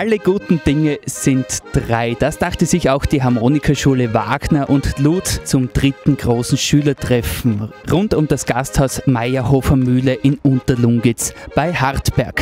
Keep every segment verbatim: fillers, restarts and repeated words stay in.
Alle guten Dinge sind drei. Das dachte sich auch die Harmonikaschule Wagner und lud zum dritten großen Schülertreffen rund um das Gasthaus Mayerhofer Mühle in Unterlungitz bei Hartberg.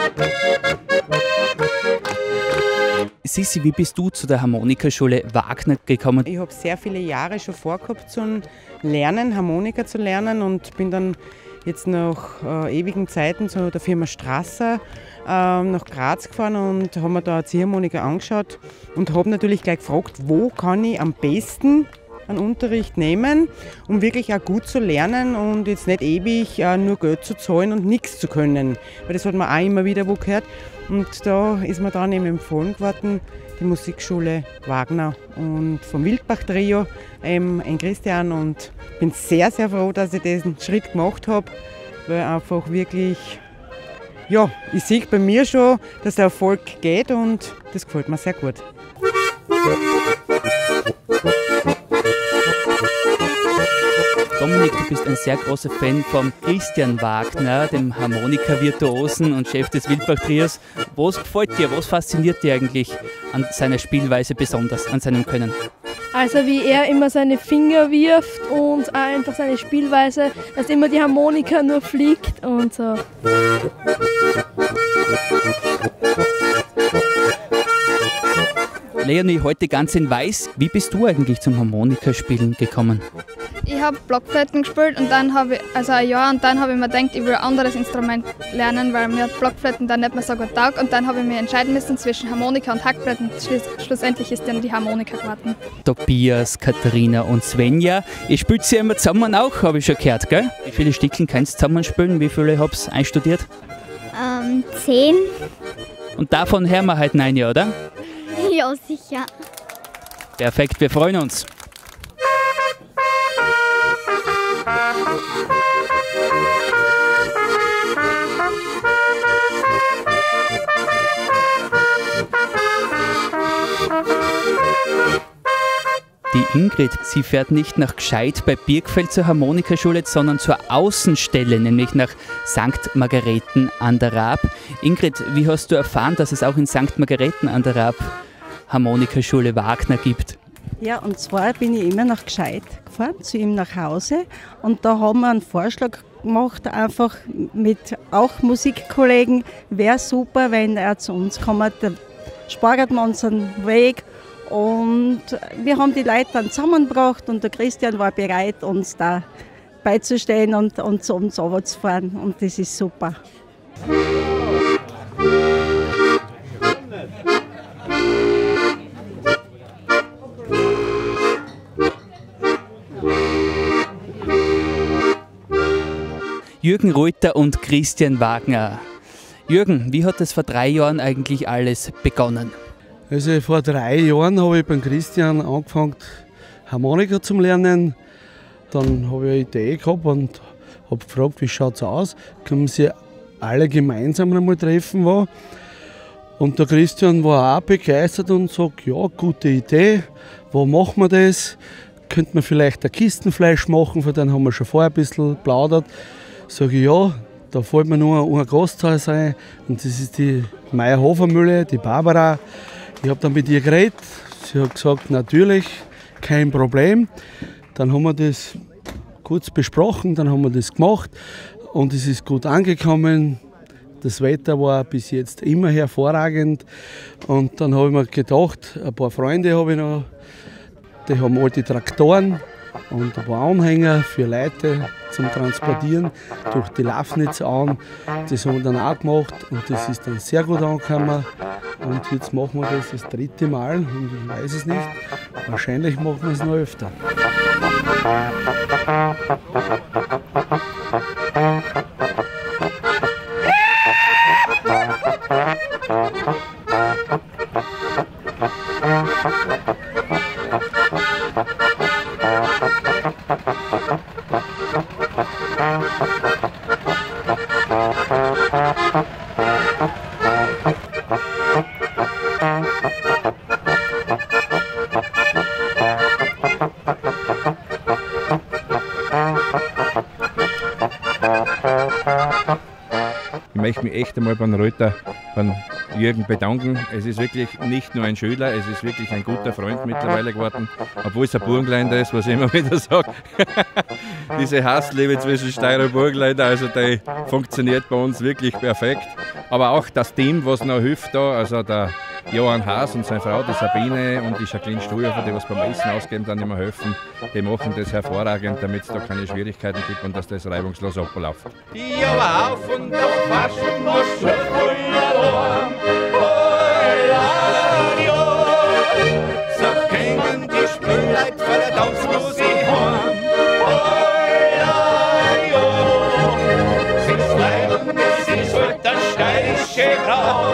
Sissi, wie bist du zu der Harmonikaschule Wagner gekommen? Ich habe sehr viele Jahre schon vorgehabt zum Lernen, Harmonika zu lernen, und bin dann jetzt nach äh, ewigen Zeiten zu der Firma Strasser äh, nach Graz gefahren und habe mir da eine Ziehharmonika angeschaut und habe natürlich gleich gefragt, wo kann ich am besten einen Unterricht nehmen, um wirklich auch gut zu lernen und jetzt nicht ewig äh, nur Geld zu zahlen und nichts zu können. Weil das hat man auch immer wieder wo gehört. Und da ist mir dann eben empfohlen geworden, die Musikschule Wagner und vom Wildbach-Trio, ähm, ein Christian, und bin sehr, sehr froh, dass ich diesen Schritt gemacht habe, weil einfach wirklich, ja, ich sehe bei mir schon, dass der Erfolg geht, und das gefällt mir sehr gut. Dominik, du bist ein sehr großer Fan von Christian Wagner, dem Harmonika-Virtuosen und Chef des Wildbach-Trios. Was gefällt dir, was fasziniert dir eigentlich an seiner Spielweise besonders, an seinem Können? Also wie er immer seine Finger wirft und auch einfach seine Spielweise, dass immer die Harmonika nur fliegt und so. Leonie, heute ganz in weiß. Wie bist du eigentlich zum Harmonikaspielen gekommen? Ich habe Blockflöten gespielt und dann habe ich, also ein Jahr, und dann habe ich mir gedacht, ich will ein anderes Instrument lernen, weil mir Blockflöten dann nicht mehr so gut taugt, und dann habe ich mich entscheiden müssen zwischen Harmonika und Hackflöten. Schluss, schlussendlich ist dann die Harmonika geworden. Tobias, Katharina und Svenja, ihr spielt sie immer zusammen auch, habe ich schon gehört, gell? Wie viele Stückchen kannst du zusammen spielen? Wie viele habt ihr einstudiert? Ähm, zehn. Und davon hören wir heute eine, oder? Ja, sicher. Perfekt, wir freuen uns. Die Ingrid, sie fährt nicht nach Gscheid bei Birkfeld zur Harmonikaschule, sondern zur Außenstelle, nämlich nach Sankt Margareten an der Raab. Ingrid, wie hast du erfahren, dass es auch in Sankt Margareten an der Raab Harmonikaschule Wagner gibt? Ja, und zwar bin ich immer nach Gscheid gefahren, zu ihm nach Hause, und da haben wir einen Vorschlag gemacht, einfach mit auch Musikkollegen, wäre super, wenn er zu uns kommt, da spart man unseren Weg, und wir haben die Leute dann zusammengebracht, und der Christian war bereit, uns da beizustehen und, und zu uns runterzufahren, und das ist super. Jürgen Reuter und Christian Wagner. Jürgen, wie hat das vor drei Jahren eigentlich alles begonnen? Also vor drei Jahren habe ich beim Christian angefangen, Harmonika zu lernen. Dann habe ich eine Idee gehabt und habe gefragt, wie schaut es aus? Können sie alle gemeinsam einmal treffen? War. Und der Christian war auch begeistert und sagt, ja, gute Idee, wo machen wir das? Könnte man vielleicht ein Kistenfleisch machen, von dem haben wir schon vorher ein bisschen geplaudert. Sage ich, ja, da fällt mir nur ein Gasthaus ein, und das ist die Mayerhofer Mühle, die Barbara. Ich habe dann mit ihr geredet, sie hat gesagt, natürlich, kein Problem. Dann haben wir das kurz besprochen, dann haben wir das gemacht, und es ist gut angekommen. Das Wetter war bis jetzt immer hervorragend, und dann habe ich mir gedacht, ein paar Freunde habe ich noch, die haben alte Traktoren und ein paar Anhänger für Leute zum Transportieren durch die Lafnitz an. Das haben wir dann auch gemacht, und das ist dann sehr gut angekommen. Und jetzt machen wir das das dritte Mal, und ich weiß es nicht. Wahrscheinlich machen wir es noch öfter. Ich möchte mich echt einmal beim Reuter, beim Jürgen bedanken. Es ist wirklich nicht nur ein Schüler, es ist wirklich ein guter Freund mittlerweile geworden. Obwohl es ein Burgenländer ist, was ich immer wieder sage. Diese Hassliebe zwischen Steirer und Burgenländer, also die funktioniert bei uns wirklich perfekt. Aber auch das Team, was noch hilft da, also der Johann Haas und seine Frau, die Sabine und die Jacqueline Stuhlhofer, die was beim Essen ausgeben, dann immer helfen, die machen das hervorragend, damit es da keine Schwierigkeiten gibt und dass das reibungslos abläuft. Ja, auf und auf waschen muss schon so gingen die Spülleit vor der Tanzmusik heim. Sie schreiben, das ist halt der steirische Grau.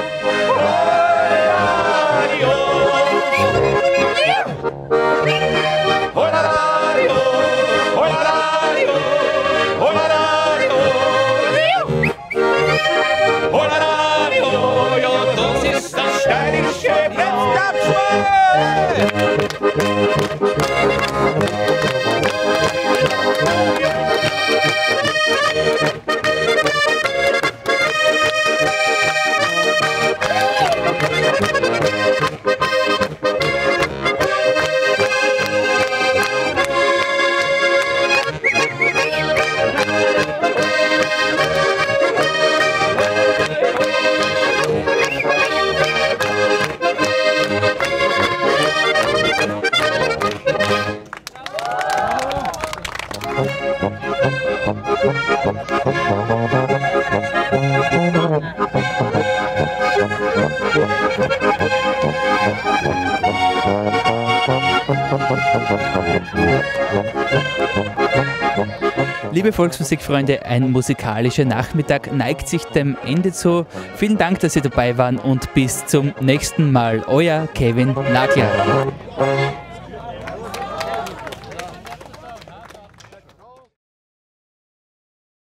Liebe Volksmusikfreunde, ein musikalischer Nachmittag neigt sich dem Ende zu. Vielen Dank, dass Sie dabei waren und bis zum nächsten Mal. Euer Kevin Nagler.